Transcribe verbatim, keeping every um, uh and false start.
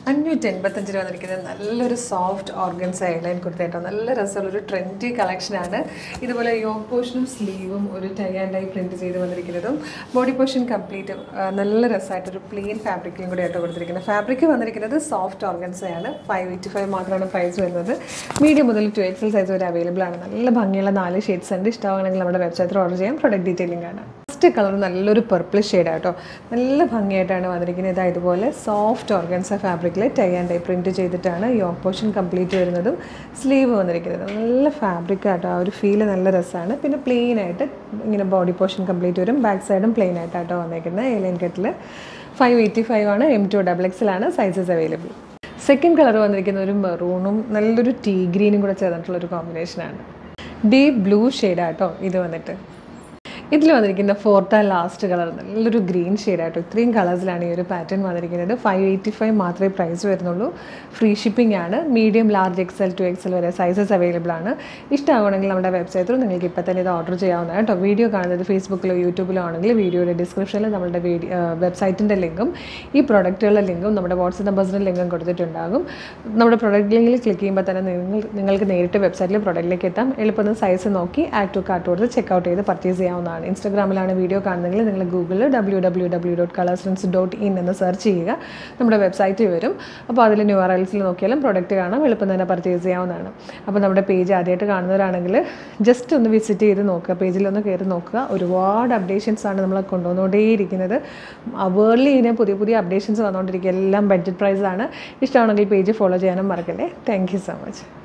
അഞ്ഞൂറ്റി എൺപത്തഞ്ച് രൂപ വന്നിരിക്കുന്നത് നല്ലൊരു സോഫ്റ്റ് ഓർഗൻസ എയർലൈൻ കുർത്തയായിട്ടോ. നല്ല രസമുള്ളൊരു ട്രെൻഡി കളക്ഷനാണ്. ഇതുപോലെ യോക്ക് പോർഷനും സ്ലീവും ഒരു ടൈ ആൻഡ് ഡൈ പ്രിൻറ്റ് ചെയ്ത് വന്നിരിക്കുന്നതും ബോഡി പോർഷൻ കംപ്ലീറ്റ് നല്ല രസമായിട്ടൊരു പ്ലെയിൻ ഫാബ്രിക്കിലും കൂടി ആയിട്ടോ കൊടുത്തിരിക്കുന്നത്. ഫാബ്രിക് വന്നിരിക്കുന്നത് സോഫ്റ്റ് ഓർഗൻസയാണ്. ഫൈവ് എയ്റ്റി ഫൈവ് മാത്രമാണ് പ്രൈസ് വരുന്നത്. മീഡിയം മുതൽ ടു എക്സൽ സൈസ് വരെ അവൈലബിൾ ആണ്. നല്ല ഭംഗിയുള്ള നാല് ഷെയ്ഡ്സ് ഉണ്ട്. ഇഷ്ടമാണെങ്കിൽ നമ്മുടെ വെബ്സൈറ്റിൽ ഓർഡർ ചെയ്യാം. പ്രൊഡക്റ്റ് ഡീറ്റെയിലിംഗ് ആണ്. ഫസ്റ്റ് കളർ നല്ലൊരു പർപ്പിൾ ഷെയ്ഡാട്ടോ. നല്ല ഭംഗിയായിട്ടാണ് വന്നിരിക്കുന്നത്. ഇതാ ഇതുപോലെ സോഫ്റ്റ് ഓർഗൻസ ഫാബ്രിക്കിൽ ടൈ ആൻഡ് ഡൈ പ്രിൻറ്റ് ചെയ്തിട്ടാണ് യോക്ക് പോർഷൻ കംപ്ലീറ്റ് വരുന്നതും സ്ലീവ് വന്നിരിക്കുന്നത്. നല്ല ഫാബ്രിക് ആട്ടോ. ആ ഒരു ഫീല് നല്ല രസമാണ്. പിന്നെ പ്ലെയിൻ ആയിട്ട് ഇങ്ങനെ ബോഡി പോർഷൻ കംപ്ലീറ്റ് വരും. ബാക്ക് സൈഡും പ്ലെയിൻ ആയിട്ടാട്ടോ വന്നിരിക്കുന്നത്. എയർലൈൻ കട്ടിൽ ഫൈവ് എയ്റ്റി ഫൈവ് ആണ്. എം ടു ഡബിൾ എക്സിലാണ് സൈസസ് അവൈലബിൾ. സെക്കൻഡ് കളർ വന്നിരിക്കുന്ന ഒരു മെറൂണും നല്ലൊരു ടീ ഗ്രീനും കൂടെ ചേർന്നിട്ടുള്ളൊരു കോമ്പിനേഷനാണ്. ഡീപ്പ് ബ്ലൂ ഷെയ്ഡാട്ടോ ഇത് വന്നിട്ട്. ഇതിൽ വന്നിരിക്കുന്ന ഫോർത്ത് ആൻഡ് ലാസ്റ്റ് കളർ നല്ലൊരു ഗ്രീൻ ഷെയ്ഡായിട്ടോ. ഇത്രയും കളേഴ്സിലാണ് ഈ ഒരു പാറ്റേൺ വന്നിരിക്കുന്നത്. ഫൈവ് എയ്റ്റി ഫൈവ് മാത്രമേ പ്രൈസ് വരുന്നുള്ളൂ. ഫ്രീ ഷിപ്പിംഗ് ആണ്. Medium large XL two XL വരെ സൈസസ് അവൈലബിൾ ആണ്. ഇഷ്ടമാണെങ്കിൽ നമ്മുടെ വെബ്സൈറ്റിൽ നിങ്ങൾക്ക് ഇപ്പോൾ തന്നെ ഇത് ഓർഡർ ചെയ്യാവുന്നതാണ് കേട്ടോ. വീഡിയോ കാണുന്നത് ഫേസ്ബുക്കിലോ യൂട്യൂബിലോ ആണെങ്കിൽ വീഡിയോയുടെ ഡിസ്ക്രിപ്ഷനിൽ നമ്മുടെ വീഡിയോ വെബ്സൈറ്റിൻ്റെ ലിങ്കും ഈ പ്രൊഡക്റ്റുകളുടെ ലിങ്കും നമ്മുടെ വാട്സപ്പ് നമ്പേഴ്സിൻ്റെ ലിങ്കും കൊടുത്തിട്ടുണ്ടാകും. നമ്മുടെ പ്രൊഡക്റ്റ് ലിങ്കിൽ ക്ലിക്ക് ചെയ്യുമ്പോൾ തന്നെ നിങ്ങൾ നിങ്ങൾക്ക് നേരിട്ട് വെബ്സൈറ്റിൽ പ്രൊഡക്റ്റിലേക്ക് എത്താം. എളുപ്പം സൈസ് നോക്കി ആഡ് ടു കാർട്ട് കൊടുത്ത് ചെക്കൗട്ട് ചെയ്ത് പർച്ചേസ് ചെയ്യാവുന്നതാണ്. ഇൻസ്റ്റാഗ്രാമിലാണ് വീഡിയോ കാണുന്നതെങ്കിൽ നിങ്ങൾ ഗൂഗിളിൽ W W W dot colours friends dot in എന്ന് സെർച്ച് ചെയ്യുക. നമ്മുടെ വെബ്സൈറ്റ് വരും. അപ്പോൾ അതിൽ യു ആർ എൽസിൽ നോക്കിയാലും പ്രൊഡക്റ്റ് കാണാം. എളുപ്പം തന്നെ പർച്ചേസ് ചെയ്യാവുന്നതാണ്. അപ്പോൾ നമ്മുടെ പേജ് ആദ്യമായിട്ട് കാണുന്നവരാണെങ്കിൽ ജസ്റ്റ് ഒന്ന് വിസിറ്റ് ചെയ്ത് നോക്കുക. പേജിലൊന്ന് കയറി നോക്കുക. ഒരുപാട് അപ്ഡേഷൻസ് ആണ് നമ്മൾ കൊണ്ടുവന്നുകൊണ്ടേയിരിക്കുന്നത്. അവേർലി ഇതിന് പുതിയ പുതിയ അപ്ഡേഷൻസ് വന്നുകൊണ്ടിരിക്കുക. എല്ലാം ബഡ്ജറ്റ് പ്രൈസാണ്. ഇഷ്ടമാണെങ്കിൽ പേജ് ഫോളോ ചെയ്യാനും മറക്കല്ലേ. Thank you so much.